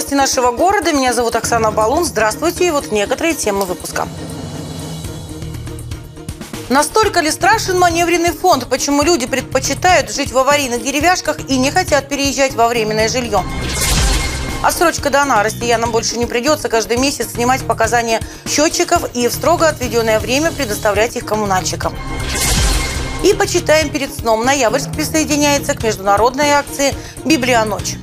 Новости нашего города. Меня зовут Оксана Балун. Здравствуйте. И вот некоторые темы выпуска. Настолько ли страшен маневренный фонд? Почему люди предпочитают жить в аварийных деревяшках и не хотят переезжать во временное жилье? Отсрочка дана. Россиянам больше не придется каждый месяц снимать показания счетчиков и в строго отведенное время предоставлять их коммунальщикам. И почитаем перед сном. Ноябрьск присоединяется к международной акции «Библия-ночь».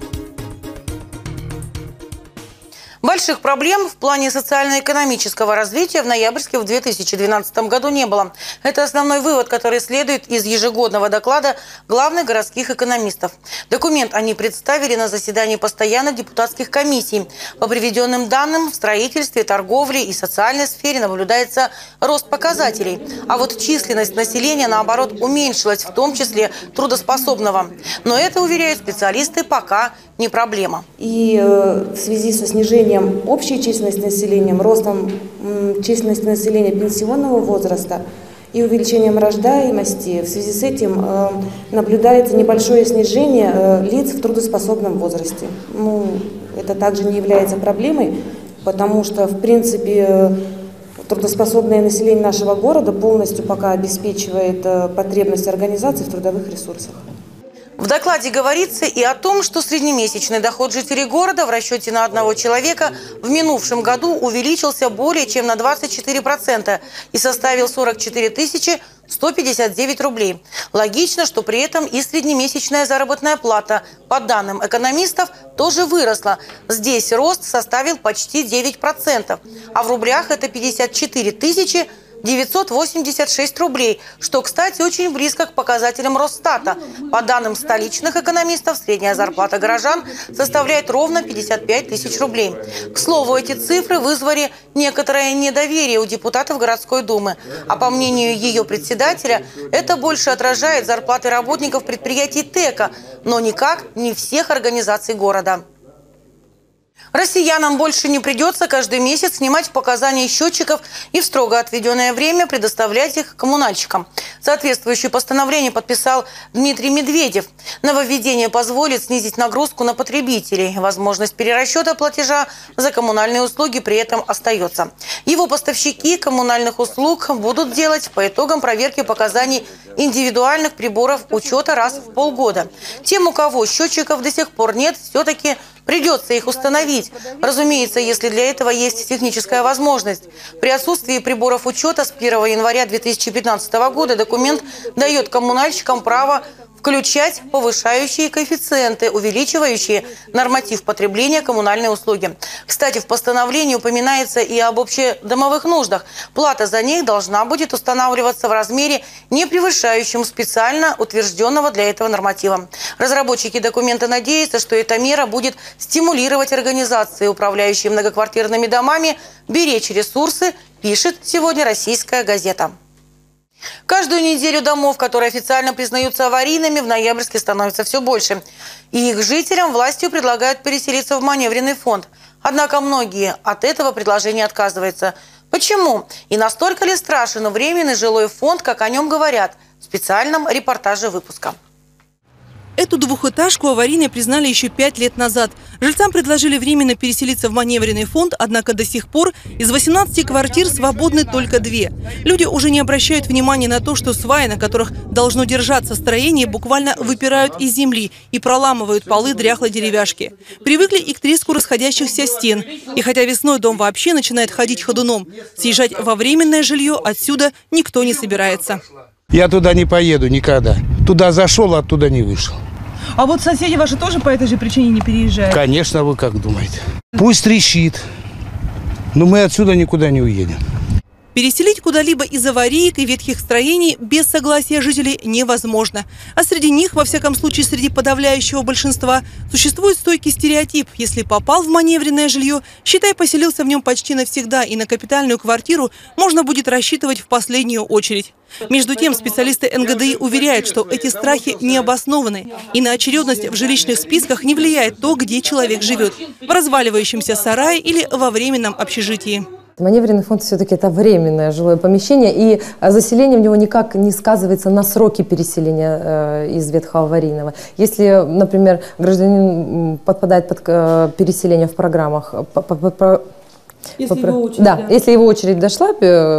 Больших проблем в плане социально-экономического развития в Ноябрьске в 2012 году не было. Это основной вывод, который следует из ежегодного доклада главных городских экономистов. Документ они представили на заседании постоянных депутатских комиссий. По приведенным данным, в строительстве, торговле и социальной сфере наблюдается рост показателей. А вот численность населения, наоборот, уменьшилась, в том числе трудоспособного. Но это, уверяют специалисты, пока не проблема. И в связи со снижением общей численности населения, ростом численности населения пенсионного возраста и увеличением рождаемости, в связи с этим наблюдается небольшое снижение лиц в трудоспособном возрасте. Это также не является проблемой, потому что, в принципе, трудоспособное население нашего города полностью пока обеспечивает потребности организации в трудовых ресурсах. В докладе говорится и о том, что среднемесячный доход жителей города в расчете на одного человека в минувшем году увеличился более чем на 24% и составил 44 159 рублей. Логично, что при этом и среднемесячная заработная плата, по данным экономистов, тоже выросла. Здесь рост составил почти 9%, а в рублях это 54 986 рублей, что, кстати, очень близко к показателям Росстата. По данным столичных экономистов, средняя зарплата горожан составляет ровно 55 тысяч рублей. К слову, эти цифры вызвали некоторое недоверие у депутатов городской думы. А по мнению ее председателя, это больше отражает зарплаты работников предприятий ТЭКа, но никак не всех организаций города. Россиянам больше не придется каждый месяц снимать показания счетчиков и в строго отведенное время предоставлять их коммунальщикам. Соответствующее постановление подписал Дмитрий Медведев. Нововведение позволит снизить нагрузку на потребителей. Возможность перерасчета платежа за коммунальные услуги при этом остается. Его поставщики коммунальных услуг будут делать по итогам проверки показаний индивидуальных приборов учета раз в полгода. Тем, у кого счетчиков до сих пор нет, все-таки придется их установить. Разумеется, если для этого есть техническая возможность. При отсутствии приборов учета с 1 января 2015 года документ дает коммунальщикам право включать повышающие коэффициенты, увеличивающие норматив потребления коммунальной услуги. Кстати, в постановлении упоминается и об общедомовых нуждах. Плата за них должна будет устанавливаться в размере, не превышающем специально утвержденного для этого норматива. Разработчики документа надеются, что эта мера будет стимулировать организации, управляющие многоквартирными домами, беречь ресурсы, пишет сегодня «Российская газета». Каждую неделю домов, которые официально признаются аварийными, в Ноябрьске становится все больше. И их жителям властью предлагают переселиться в маневренный фонд. Однако многие от этого предложения отказываются. Почему? И настолько ли страшен временный жилой фонд, как о нем говорят в специальном репортаже выпуска? Эту двухэтажку аварийной признали еще 5 лет назад. Жильцам предложили временно переселиться в маневренный фонд, однако до сих пор из 18 квартир свободны только 2. Люди уже не обращают внимания на то, что сваи, на которых должно держаться строение, буквально выпирают из земли и проламывают полы дряхлой деревяшки. Привыкли и к треску расходящихся стен. И хотя весной дом вообще начинает ходить ходуном, съезжать во временное жилье отсюда никто не собирается. Я туда не поеду никогда. Туда зашел, оттуда не вышел. А вот соседи ваши тоже по этой же причине не переезжают? Конечно, вы как думаете? Пусть трещит, но мы отсюда никуда не уедем. Переселить куда-либо из авариек и ветхих строений без согласия жителей невозможно. А среди них, во всяком случае среди подавляющего большинства, существует стойкий стереотип. Если попал в маневренное жилье, считай, поселился в нем почти навсегда, и на капитальную квартиру можно будет рассчитывать в последнюю очередь. Между тем, специалисты НГДИ уверяют, что эти страхи не обоснованы. И на очередность в жилищных списках не влияет то, где человек живет – в разваливающемся сарае или во временном общежитии. Маневренный фонд все-таки это временное жилое помещение, и заселение в него никак не сказывается на сроки переселения из ветхоаварийного. Если, например, гражданин подпадает под переселение в программах, если его очередь дошла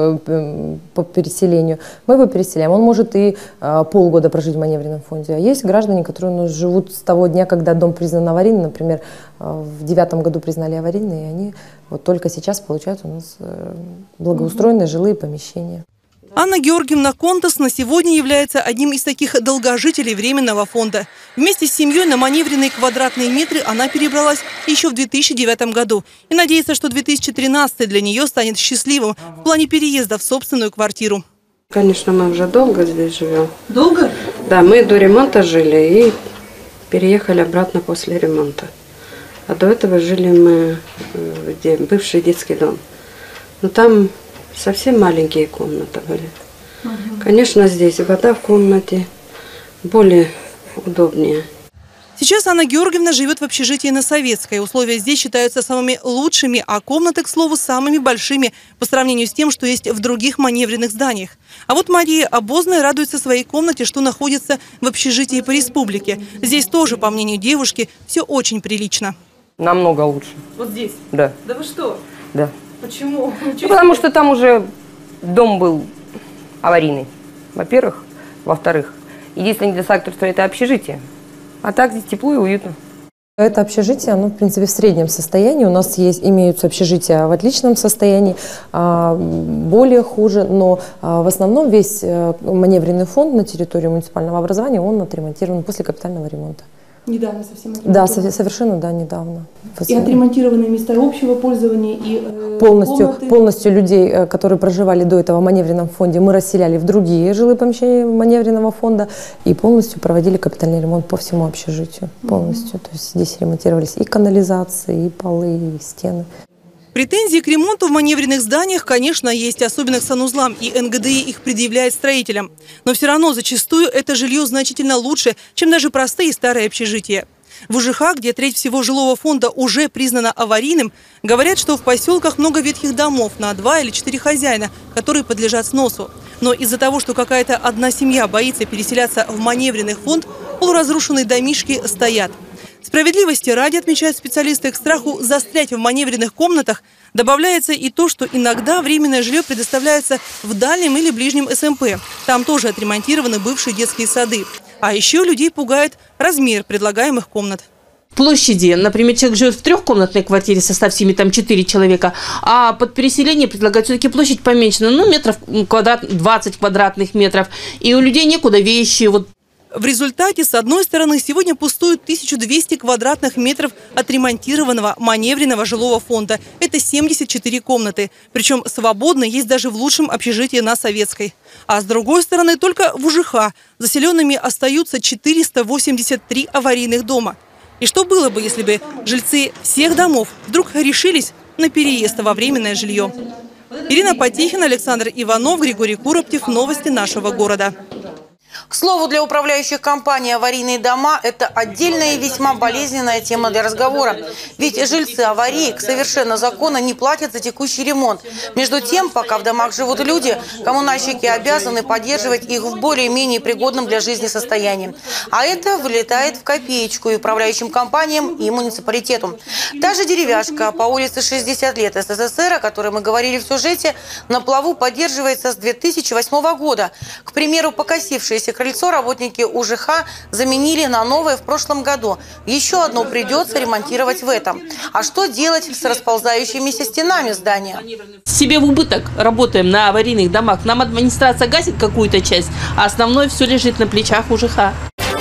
по переселению, мы его переселяем. Он может и полгода прожить в маневренном фонде. А есть граждане, которые живут с того дня, когда дом признан аварийным, например, в 2009 году признали аварийный, и они вот только сейчас получают у нас благоустроенные жилые помещения. Анна Георгиевна Контас на сегодня является одним из таких долгожителей временного фонда. Вместе с семьей на маневренные квадратные метры она перебралась еще в 2009 году. И надеется, что 2013 для нее станет счастливым в плане переезда в собственную квартиру. Конечно, мы уже долго здесь живем. Долго? Да, мы до ремонта жили и переехали обратно после ремонта. А до этого жили мы где бывший детский дом. Но там совсем маленькие комнаты были. Конечно, здесь вода в комнате более удобнее. Сейчас Анна Георгиевна живет в общежитии на Советской. Условия здесь считаются самыми лучшими, а комнаты, к слову, самыми большими по сравнению с тем, что есть в других маневренных зданиях. А вот Мария Обозная радуется своей комнате, что находится в общежитии по республике. Здесь тоже, по мнению девушки, все очень прилично. Намного лучше. Вот здесь? Да. Да вы что? Да. Почему? Потому что там уже дом был аварийный, во-первых. Во-вторых, единственный недостаток, что это общежитие. А так здесь тепло и уютно. Это общежитие, оно, в принципе, в среднем состоянии. У нас имеются общежития в отличном состоянии, более хуже. Но в основном весь маневренный фонд на территории муниципального образования, он отремонтирован после капитального ремонта. Недавно совсем Да, совершенно, да, недавно. И отремонтированы места общего пользования и полностью людей, которые проживали до этого в маневренном фонде, мы расселяли в другие жилые помещения маневренного фонда и полностью проводили капитальный ремонт по всему общежитию. Полностью. То есть здесь ремонтировались и канализации, и полы, и стены. Претензии к ремонту в маневренных зданиях, конечно, есть, особенно к санузлам, и НГДИ их предъявляет строителям. Но все равно зачастую это жилье значительно лучше, чем даже простые старые общежития. В УЖХ, где треть всего жилого фонда уже признана аварийным, говорят, что в поселках много ветхих домов на 2 или 4 хозяина, которые подлежат сносу. Но из-за того, что какая-то одна семья боится переселяться в маневренный фонд, полуразрушенные домишки стоят. Справедливости ради, отмечают специалисты, к страху застрять в маневренных комнатах добавляется и то, что иногда временное жилье предоставляется в дальнем или ближнем СМП. Там тоже отремонтированы бывшие детские сады. А еще людей пугает размер предлагаемых комнат. Площади, например, человек живет в трехкомнатной квартире, состав семьи там 4 человека, а под переселение предлагают все-таки площадь поменьше, метров 20 квадратных метров. И у людей некуда вещи, В результате, с одной стороны, сегодня пустуют 1200 квадратных метров отремонтированного маневренного жилого фонда. Это 74 комнаты. Причем свободно есть даже в лучшем общежитии на Советской. А с другой стороны, только в УЖХ заселенными остаются 483 аварийных дома. И что было бы, если бы жильцы всех домов вдруг решились на переезд во временное жилье? Ирина Потехина, Александр Иванов, Григорий Куроптев. Новости нашего города. К слову, для управляющих компаний аварийные дома – это отдельная и весьма болезненная тема для разговора. Ведь жильцы авариек совершенно законно не платят за текущий ремонт. Между тем, пока в домах живут люди, коммунальщики обязаны поддерживать их в более-менее пригодном для жизни состоянии. А это вылетает в копеечку и управляющим компаниям, и муниципалитету. Та же деревяшка по улице 60 лет СССР, о которой мы говорили в сюжете, на плаву поддерживается с 2008 года. К примеру, покосившиеся крыльцо работники УЖХ заменили на новое в прошлом году. Еще одно придется ремонтировать в этом. А что делать с расползающимися стенами здания? Себе в убыток работаем на аварийных домах. Нам администрация гасит какую-то часть, а основное все лежит на плечах УЖХ.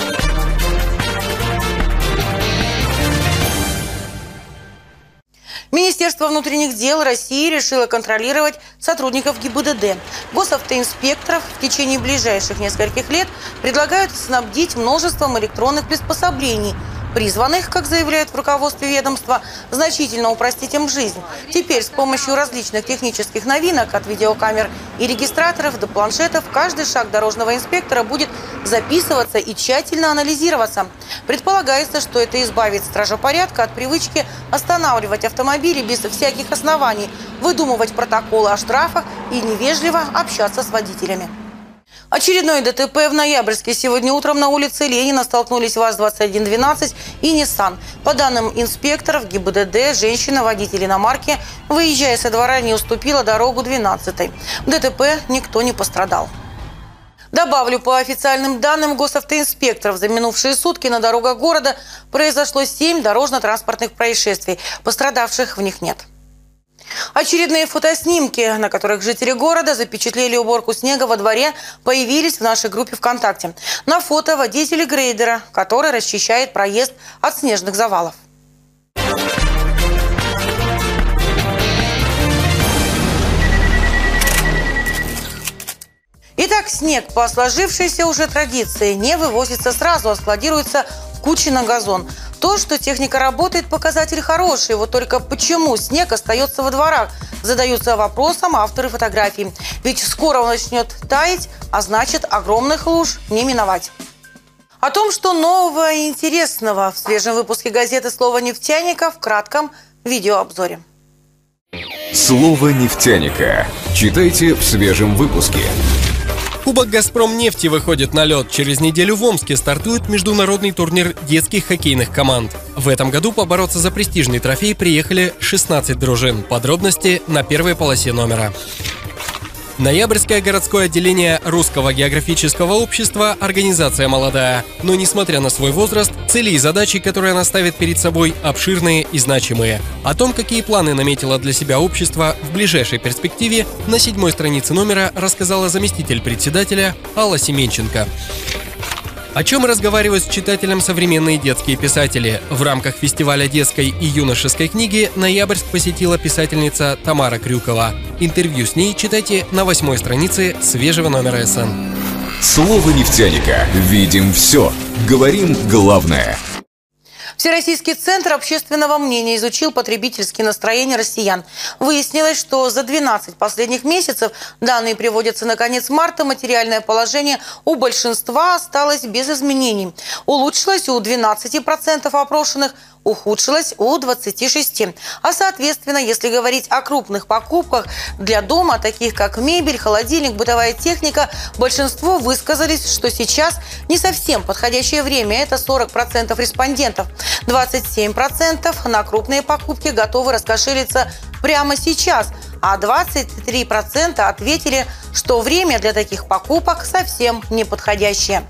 Министерство внутренних дел России решило контролировать сотрудников ГИБДД. Госавтоинспекторов в течение ближайших нескольких лет предлагают снабдить множеством электронных приспособлений, призванных, как заявляют в руководстве ведомства, значительно упростить им жизнь. Теперь с помощью различных технических новинок, от видеокамер и регистраторов до планшетов, каждый шаг дорожного инспектора будет записываться и тщательно анализироваться. Предполагается, что это избавит стража порядка от привычки останавливать автомобили без всяких оснований, выдумывать протоколы о штрафах и невежливо общаться с водителями. Очередное ДТП в Ноябрьске. Сегодня утром на улице Ленина столкнулись ВАЗ-2112 и Nissan. По данным инспекторов ГИБДД, женщина-водитель иномарки, выезжая со двора, не уступила дорогу 12-й. В ДТП никто не пострадал. Добавлю, по официальным данным госавтоинспекторов, за минувшие сутки на дорогах города произошло 7 дорожно-транспортных происшествий. Пострадавших в них нет. Очередные фотоснимки, на которых жители города запечатлели уборку снега во дворе, появились в нашей группе ВКонтакте. На фото водитель грейдера, который расчищает проезд от снежных завалов. Итак, снег по сложившейся уже традиции не вывозится сразу, а складируется в куче на газон. То, что техника работает, показатель хороший. Вот только почему снег остается во дворах? Задаются вопросом авторы фотографий. Ведь скоро он начнет таять, а значит, огромных луж не миновать. О том, что нового и интересного в свежем выпуске газеты «Слово нефтяника» в кратком видеообзоре. Слово нефтяника. Читайте в свежем выпуске. Кубок «Газпромнефти» выходит на лед. Через неделю в Омске стартует международный турнир детских хоккейных команд. В этом году побороться за престижный трофей приехали 16 дружин. Подробности на первой полосе номера. Ноябрьское городское отделение Русского географического общества – организация молодая. Но, несмотря на свой возраст, цели и задачи, которые она ставит перед собой, обширные и значимые. О том, какие планы наметило для себя общество в ближайшей перспективе, на 7-й странице номера рассказала заместитель председателя Алла Семенченко. О чем разговаривают с читателем современные детские писатели? В рамках фестиваля детской и юношеской книги Ноябрьск посетила писательница Тамара Крюкова. Интервью с ней читайте на 8-й странице свежего номера СН. Слово нефтяника. Видим все. Говорим главное. Всероссийский центр общественного мнения изучил потребительские настроения россиян. Выяснилось, что за 12 последних месяцев, данные приводятся на конец марта, материальное положение у большинства осталось без изменений. Улучшилось у 12% опрошенных, ухудшилось у 26%. А соответственно, если говорить о крупных покупках для дома, таких как мебель, холодильник, бытовая техника, большинство высказались, что сейчас не совсем подходящее время. Это 40% респондентов. 27% на крупные покупки готовы раскошелиться прямо сейчас, а 23% ответили, что время для таких покупок совсем не подходящее.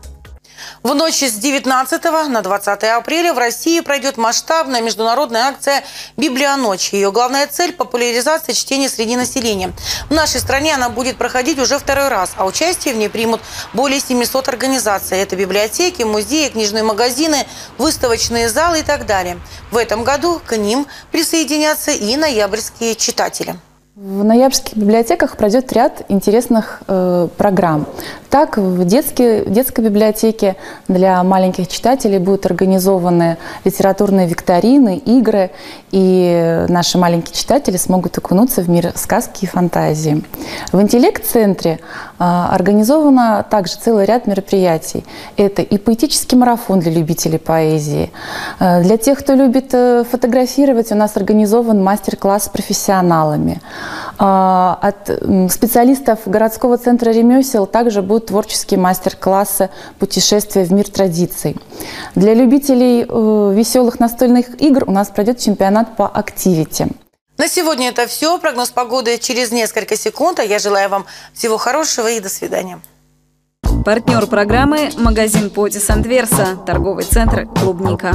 В ночь с 19 на 20 апреля в России пройдет масштабная международная акция «Библионочь». Ее главная цель – популяризация чтения среди населения. В нашей стране она будет проходить уже второй раз, а участие в ней примут более 700 организаций. Это библиотеки, музеи, книжные магазины, выставочные залы и так далее. В этом году к ним присоединятся и ноябрьские читатели. В ноябрьских библиотеках пройдет ряд интересных программ. Так, в детской библиотеке для маленьких читателей будут организованы литературные викторины, игры, и наши маленькие читатели смогут окунуться в мир сказки и фантазии. В интеллект-центре организовано также целый ряд мероприятий. Это и поэтический марафон для любителей поэзии. Для тех, кто любит фотографировать, у нас организован мастер-класс с профессионалами. От специалистов городского центра ремесел также будут творческие мастер-классы «Путешествия в мир традиций». Для любителей веселых настольных игр у нас пройдет чемпионат по активити. На сегодня это все. Прогноз погоды через несколько секунд. А я желаю вам всего хорошего и до свидания. Партнер программы – магазин Потис Антверса, торговый центр «Клубника».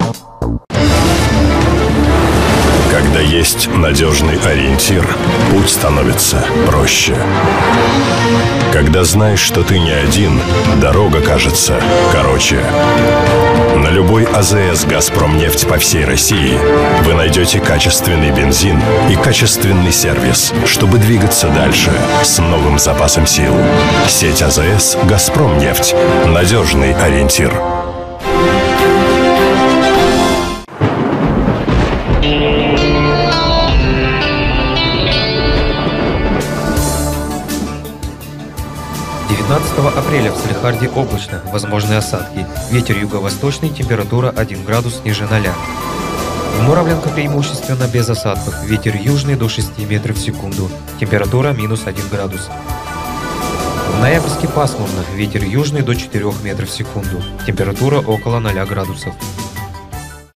Когда есть надежный ориентир, путь становится проще. Когда знаешь, что ты не один, дорога кажется короче. На любой АЗС «Газпромнефть» по всей России вы найдете качественный бензин и качественный сервис, чтобы двигаться дальше с новым запасом сил. Сеть АЗС «Газпромнефть» – надежный ориентир. апреля в Салехарде облачно, возможны осадки. Ветер юго-восточный, температура 1 градус ниже 0. В Муравленко преимущественно без осадков. Ветер южный до 6 метров в секунду. Температура минус 1 градус. В Ноябрьске пасмурно. Ветер южный до 4 метров в секунду. Температура около 0 градусов.